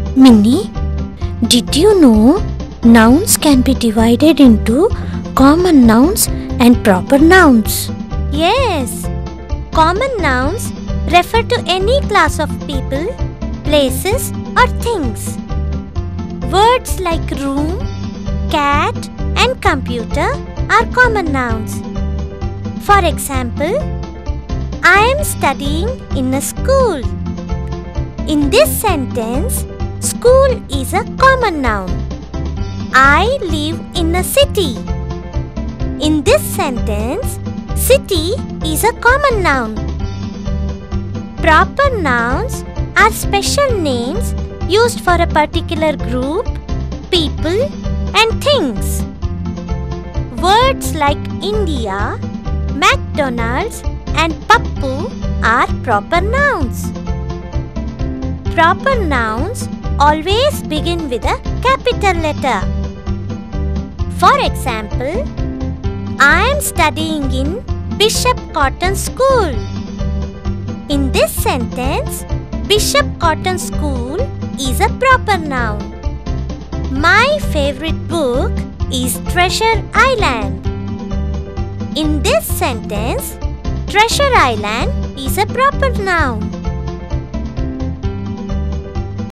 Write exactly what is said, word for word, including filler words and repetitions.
Minnie, did you know nouns can be divided into common nouns and proper nouns? Yes, common nouns refer to any class of people, places or things. Words like room, cat and computer are common nouns. For example, I am studying in a school. In this sentence, school is a common noun. I live in a city. In this sentence, city is a common noun. Proper nouns are special names used for a particular group, people and things. Words like India, McDonald's and Pappu are proper nouns. Proper nouns always begin with a capital letter. For example, I am studying in Bishop Cotton School. In this sentence, Bishop Cotton School is a proper noun. My favorite book is Treasure Island. In this sentence, Treasure Island is a proper noun.